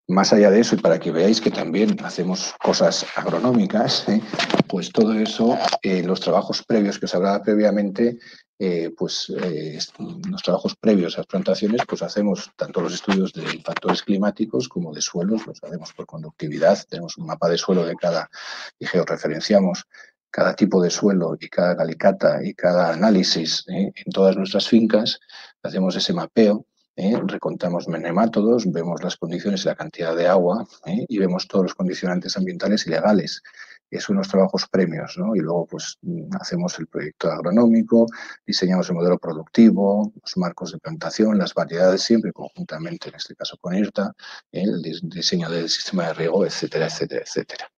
Más allá de eso, y para que veáis que también hacemos cosas agronómicas, pues todo eso, los trabajos previos que os hablaba previamente, los trabajos previos a las plantaciones, pues hacemos tanto los estudios de factores climáticos como de suelos, los hacemos por conductividad, tenemos un mapa de suelo de cada, y georreferenciamos cada tipo de suelo y cada calicata y cada análisis en todas nuestras fincas, hacemos ese mapeo. Recontamos nemátodos, vemos las condiciones y la cantidad de agua y vemos todos los condicionantes ambientales y legales. Es unos trabajos premios, ¿no? Y luego pues hacemos el proyecto agronómico, diseñamos el modelo productivo, los marcos de plantación, las variedades siempre conjuntamente, en este caso con IRTA, el diseño del sistema de riego, etcétera, etcétera, etcétera.